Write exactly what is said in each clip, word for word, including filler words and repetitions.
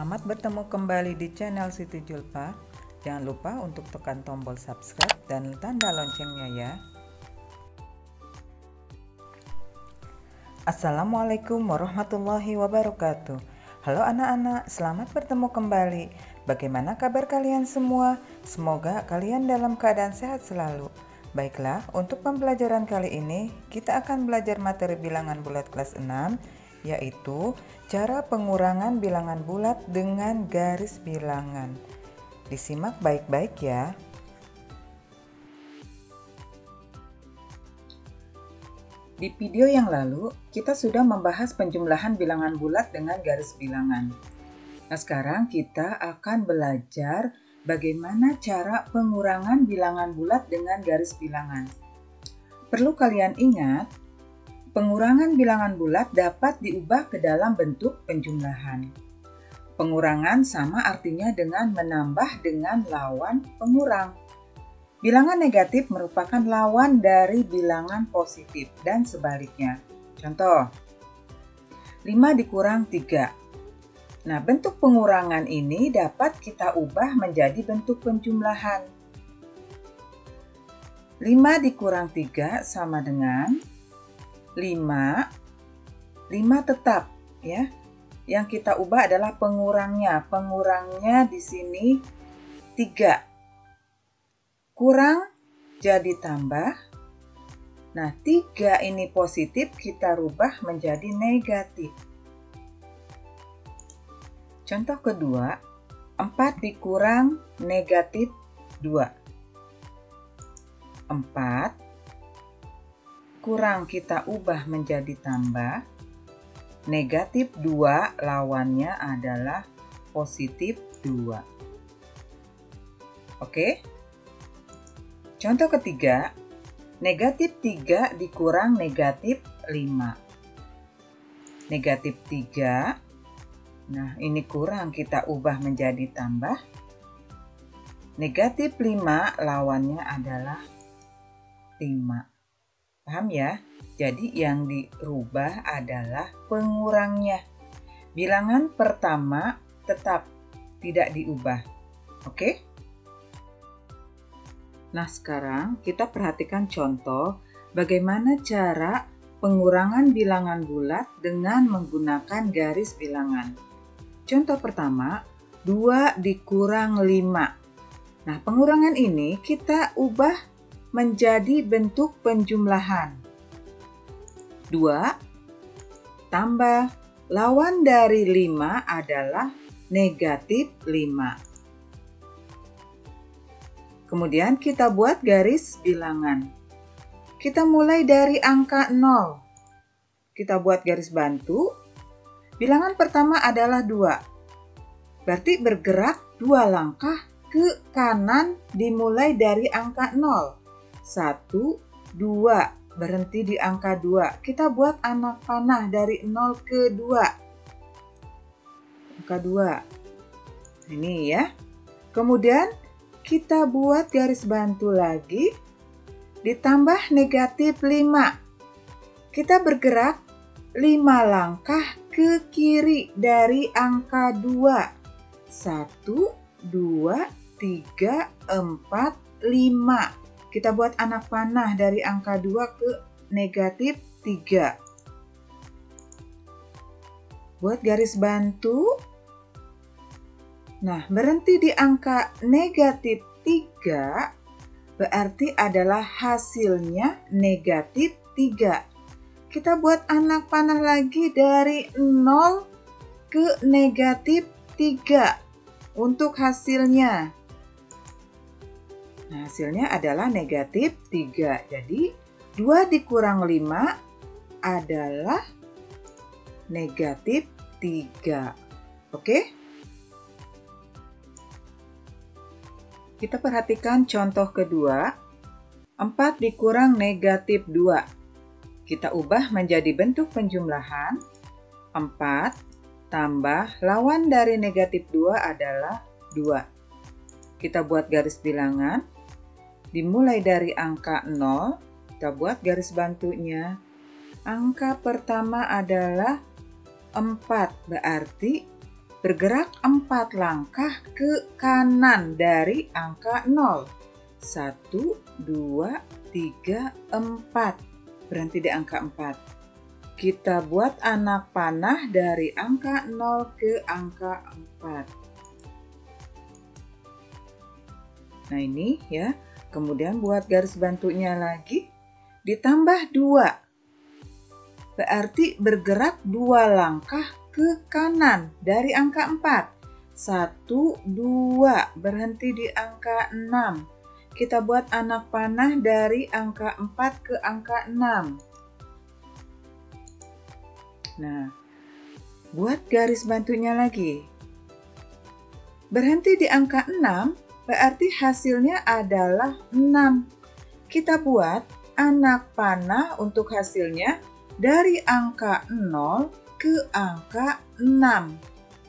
Selamat bertemu kembali di channel Siti Julpa. Jangan lupa untuk tekan tombol subscribe dan tanda loncengnya ya. Assalamualaikum warahmatullahi wabarakatuh. Halo anak-anak, selamat bertemu kembali. Bagaimana kabar kalian semua? Semoga kalian dalam keadaan sehat selalu. Baiklah, untuk pembelajaran kali ini kita akan belajar materi bilangan bulat kelas enam, yaitu cara pengurangan bilangan bulat dengan garis bilangan. Disimak baik-baik ya. Di video yang lalu, kita sudah membahas penjumlahan bilangan bulat dengan garis bilangan. Nah, sekarang kita akan belajar bagaimana cara pengurangan bilangan bulat dengan garis bilangan. Perlu kalian ingat, pengurangan bilangan bulat dapat diubah ke dalam bentuk penjumlahan. Pengurangan sama artinya dengan menambah dengan lawan pengurang. Bilangan negatif merupakan lawan dari bilangan positif dan sebaliknya. Contoh, lima dikurang tiga. Nah, bentuk pengurangan ini dapat kita ubah menjadi bentuk penjumlahan. lima dikurang tiga sama dengan lima. lima tetap ya. Yang kita ubah adalah pengurangnya. Pengurangnya di sini tiga. Kurang jadi tambah. Nah, tiga ini positif, kita rubah menjadi negatif. Contoh kedua, empat dikurang negatif dua. empat kurang kita ubah menjadi tambah. Negatif dua lawannya adalah positif dua. Oke? Contoh ketiga, negatif tiga dikurang negatif lima. Negatif tiga, nah ini kurang kita ubah menjadi tambah. Negatif lima lawannya adalah lima. Paham ya? Jadi yang dirubah adalah pengurangnya. Bilangan pertama tetap tidak diubah. Oke? Nah, sekarang kita perhatikan contoh bagaimana cara pengurangan bilangan bulat dengan menggunakan garis bilangan. Contoh pertama, dua dikurang lima. Nah, pengurangan ini kita ubah menjadi bentuk penjumlahan. dua tambah lawan dari lima adalah negatif lima. Kemudian kita buat garis bilangan. Kita mulai dari angka nol. Kita buat garis bantu. Bilangan pertama adalah dua. Berarti bergerak dua langkah ke kanan dimulai dari angka nol. satu, dua. Berhenti di angka dua. Kita buat anak panah dari nol ke dua. Angka dua. Ini ya. Kemudian kita buat garis bantu lagi, ditambah negatif lima. Kita bergerak lima langkah ke kiri dari angka dua. satu, dua, tiga, empat, lima. Kita buat anak panah dari angka dua ke negatif tiga. Buat garis bantu. Nah, berhenti di angka negatif tiga, berarti adalah hasilnya negatif tiga. Kita buat anak panah lagi dari nol ke negatif tiga untuk hasilnya. Nah, hasilnya adalah negatif tiga. Jadi, dua dikurang lima adalah negatif tiga. Oke? Kita perhatikan contoh kedua, empat dikurang negatif dua. Kita ubah menjadi bentuk penjumlahan, empat tambah lawan dari negatif dua adalah dua. Kita buat garis bilangan, dimulai dari angka nol, kita buat garis bantunya. Angka pertama adalah empat, berarti bergerak empat langkah ke kanan dari angka nol. satu, dua, tiga, empat. Berhenti di angka empat. Kita buat anak panah dari angka nol ke angka empat. Nah ini ya, kemudian buat garis bantunya lagi, ditambah dua. Berarti bergerak dua langkah ke kanan dari angka empat. satu, dua, berhenti di angka enam. Kita buat anak panah dari angka empat ke angka enam. Nah, buat garis bantunya lagi. Berhenti di angka enam, berarti hasilnya adalah enam. Kita buat anak panah untuk hasilnya dari angka nol ke angka enam.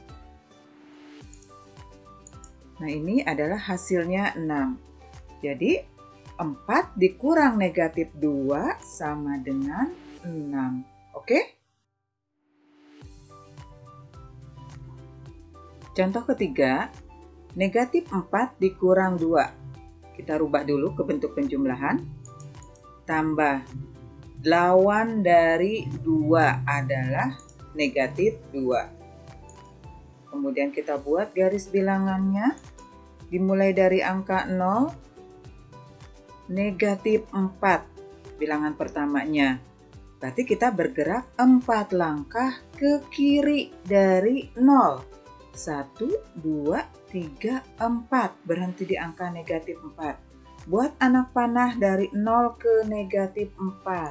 Nah, ini adalah hasilnya enam. Jadi, empat dikurang negatif dua sama dengan enam. Oke? Contoh ketiga, negatif empat dikurang dua. Kita rubah dulu ke bentuk penjumlahan. Tambah, lawan dari dua adalah negatif dua. Kemudian kita buat garis bilangannya. Dimulai dari angka nol. Negatif empat, bilangan pertamanya. Berarti kita bergerak empat langkah ke kiri dari nol. satu, dua, tiga, empat. Berhenti di angka negatif empat. Buat anak panah dari nol ke negatif empat.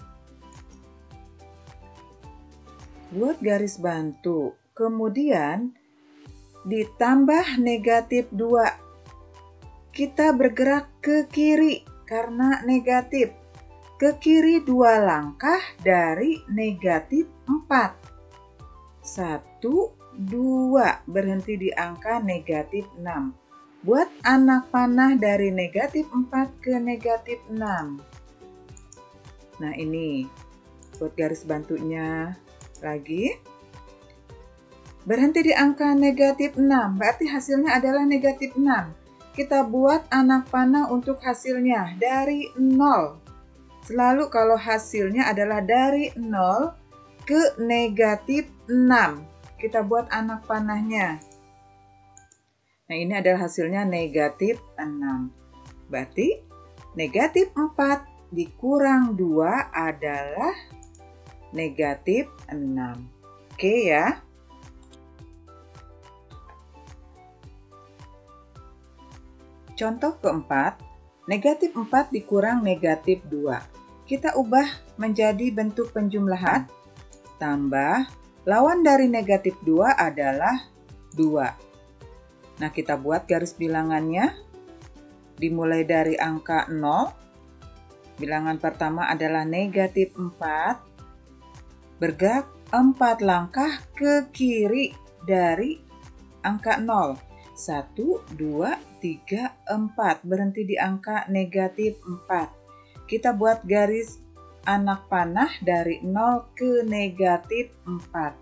Buat garis bantu. Kemudian ditambah negatif dua. Kita bergerak ke kiri karena negatif. Ke kiri dua langkah dari negatif empat. satu, dua, berhenti di angka negatif enam. Buat anak panah dari negatif empat ke negatif enam. Nah ini, buat garis bantunya lagi. Berhenti di angka negatif enam, berarti hasilnya adalah negatif enam. Kita buat anak panah untuk hasilnya dari nol. Selalu kalau hasilnya adalah dari nol ke negatif enam. Kita buat anak panahnya. Nah ini adalah hasilnya negatif enam. Berarti negatif empat dikurang dua adalah negatif enam. Oke ya. Contoh keempat, negatif empat dikurang negatif dua. Kita ubah menjadi bentuk penjumlahan. Tambah, lawan dari negatif dua adalah dua. Nah, kita buat garis bilangannya. Dimulai dari angka nol. Bilangan pertama adalah negatif empat. Bergerak empat langkah ke kiri dari angka nol. satu, dua, tiga, empat. Berhenti di angka negatif empat. Kita buat garis anak panah dari nol ke negatif empat.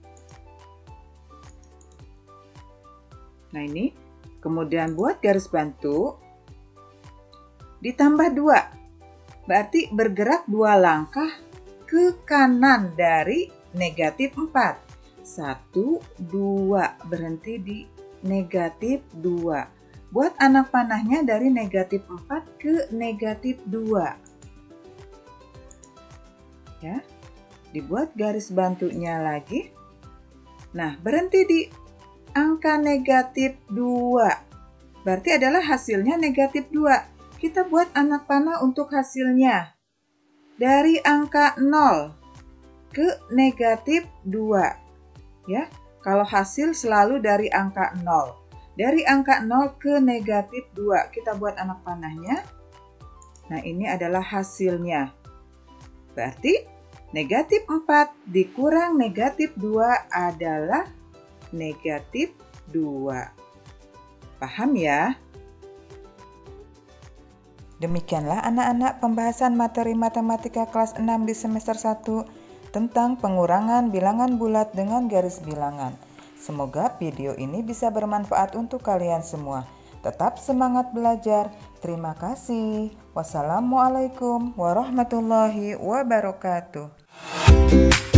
Nah ini, kemudian buat garis bantu. Ditambah dua. Berarti bergerak dua langkah ke kanan dari negatif empat. satu, dua. Berhenti di negatif dua. Buat anak panahnya dari negatif empat ke negatif dua. Ya, dibuat garis bantunya lagi. Nah, berhenti di angka negatif dua. Berarti adalah hasilnya negatif dua. Kita buat anak panah untuk hasilnya. Dari angka nol ke negatif dua. Ya. Kalau hasil selalu dari angka nol. Dari angka nol ke negatif dua. Kita buat anak panahnya. Nah, ini adalah hasilnya. Berarti negatif empat dikurang negatif dua adalah negatif dua. Paham ya? Demikianlah anak-anak pembahasan materi matematika kelas enam di semester satu tentang pengurangan bilangan bulat dengan garis bilangan. Semoga video ini bisa bermanfaat untuk kalian semua. Tetap semangat belajar. Terima kasih. Wassalamualaikum warahmatullahi wabarakatuh.